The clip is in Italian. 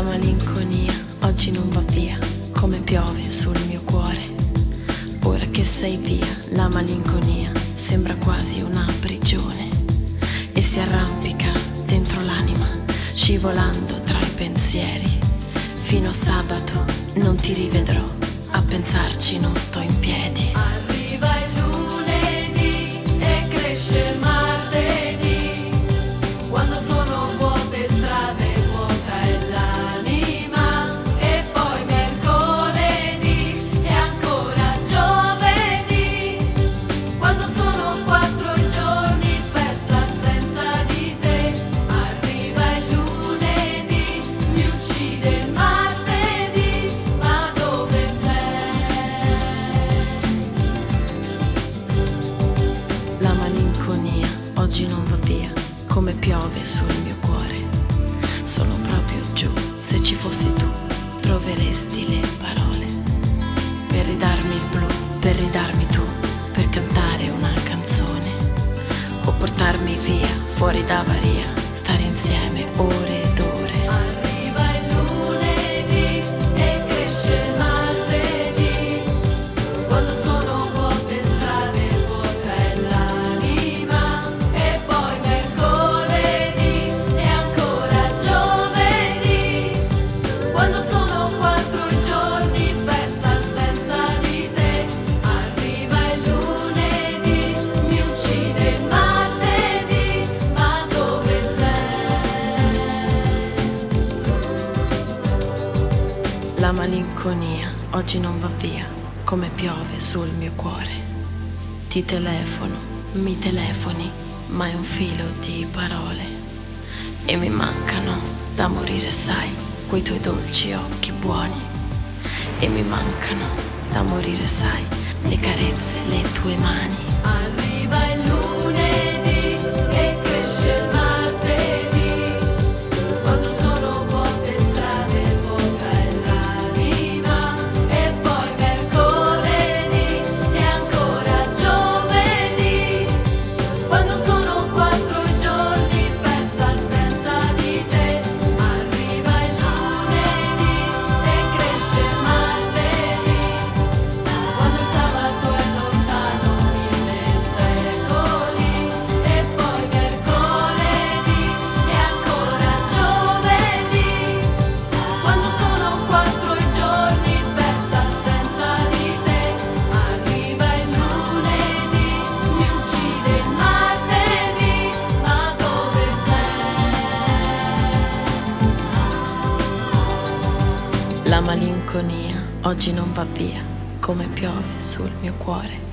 malinconia oggi non va via, come piove sul mio cuore. Ora che sei via, la malinconia sembra quasi una prigione e si arrampica dentro l'anima, scivolando tra i pensieri. Fino a sabato non ti rivedrò, a pensarci non sto in piedi. Arriva il lunedì e cresce il martedì, quando sono vuote strade, vuota è l'anima, e poi mercoledì e ancora giovedì, quando sono 4 i giorni persa senza di te. Arriva il lunedì, mi uccide il martedì, ma dove sei? La malinconia oggi non va via, come piove sul mio cuore. Sono proprio giù, se ci fossi tu troveresti le parole per ridarmi il blu, per ridarmi tu, per cantare una canzone o portarmi via, fuori da Baria, stare insieme ore ed ore. Arriva il lunedì e cresce il martedì, quando sono vuote strade, vuota è l'anima, e poi mercoledì e ancora giovedì, quando sono 4 i giorni persa senza di te. Arriva il lunedì, mi uccide il martedì, ma dove sei? La malinconia oggi non va via, come piove sul mio cuore. Ti telefono, mi telefoni, ma è un filo di parole e mi mancano da morire, sai, quei tuoi dolci occhi buoni. E mi mancano da morire, sai, le carezze, le tue mani. Arriva il lunedì e cresce il martedì, quando sono vuote strade, vuota è l'anima, e poi mercoledì e ancora giovedì, quando sono 4 i giorni persa senza di te. Arriva il lunedì e cresce il martedì, quando il sabato è lontano 1000 secoli, e poi mercoledì e ancora giovedì, quando sono 4 i giorni persa senza di te. Arriva il lunedì, mi uccide il martedì, ma dove sei? La malinconia oggi non va via, come piove sul mio cuore.